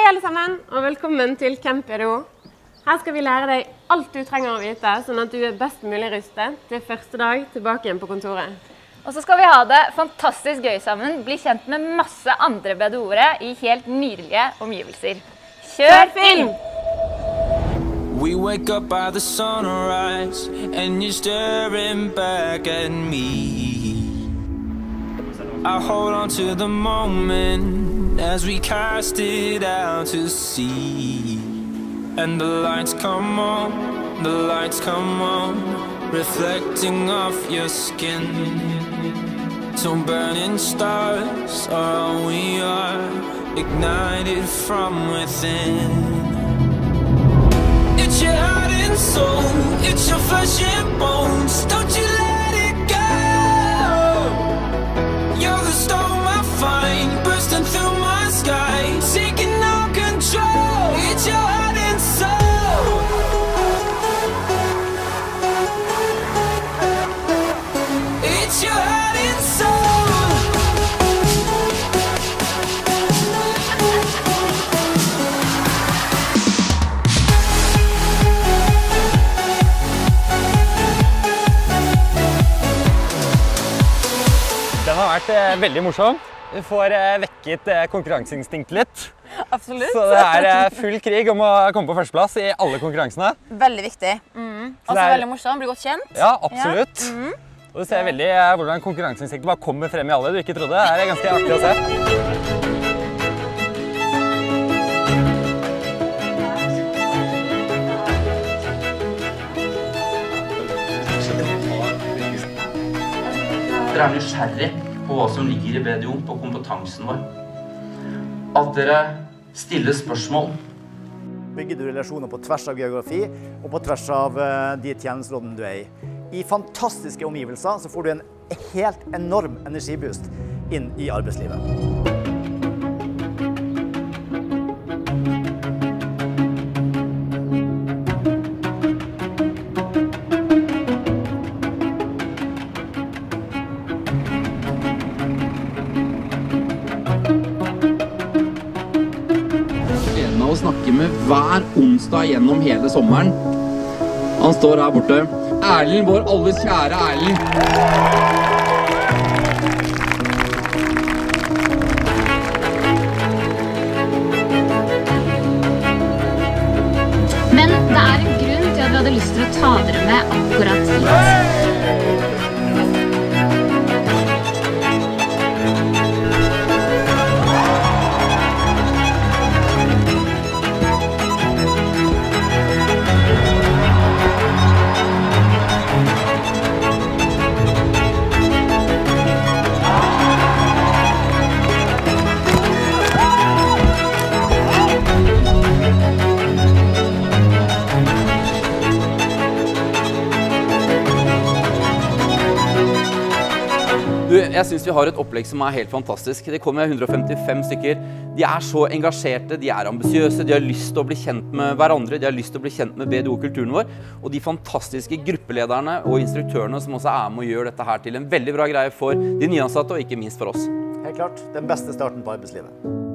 alle sammen, og velkommen til Camp BDO. Her skal vi lære deg alt du trenger å vite, sånn at du best mulig rustet til første dag tilbake igjen på kontoret. Og så skal vi ha det fantastisk gøy sammen, bli kjent med masse andre BDO-ere i helt nydelige omgivelser. Kjør film! We wake up by the sunrise and you're staring back at me. I hold on to the moment as we cast it out to sea. And the lights come on, reflecting off your skin. So burning stars are all we are, ignited from within. It's your heart and soul, it's your flesh and bones. Don't you let it go. You're the storm I find, bursting through my sky, taking no control. It's your heart and soul. It's your heart and soul. Den har vært veldig morsom. Du får vekket konkurranseinstinktet litt. Absolutt. Så det full krig om å komme på førsteplass i alle konkurransene. Veldig viktig. Også veldig morsom, blir godt kjent. Ja, absolutt. Og du ser veldig hvordan konkurranseinstinktet bare kommer frem i alle du ikke trodde. Det ganske artig å se. Dere nysgjerrig på hva som ligger i BDO, på kompetansen vår. At dere stiller spørsmål. Bygger du relasjoner på tvers av geografi og på tvers av de tjenesteområdene du er i. I fantastiske omgivelser så får du en helt enorm energiboost inn i arbeidslivet. Å snakke med hver onsdag gjennom hele sommeren. Han står her borte. Erlend, vår alles kjære Erlend. Men det en grunn til at vi hadde lyst til å ta dere med akkurat hit. Jeg synes vi har et opplegg som helt fantastisk. Det kommer 155 stykker. De så engasjerte, de ambisiøse, de har lyst til å bli kjent med hverandre, de har lyst til å bli kjent med BDO-kulturen vår, og de fantastiske gruppelederne og instruktørene som også med å gjøre dette her til en veldig bra greie for de nyansatte og ikke minst for oss. Helt klart, den beste starten på arbeidslivet.